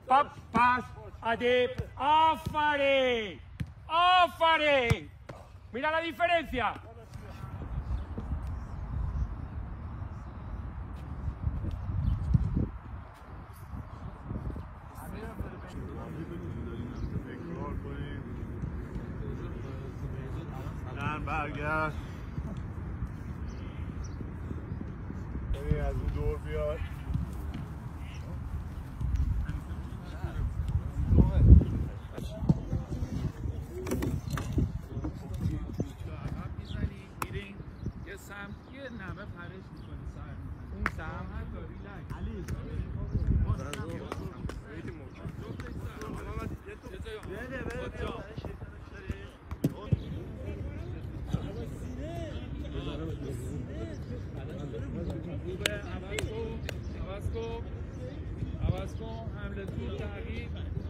Pas, Adep, ¡Afare! ¡Afare! Mira la diferencia. برگشت از اون دور بیاد یه سم یه نمه پرش میکنه سر اون سم علی عوض کن حمله تو تغییر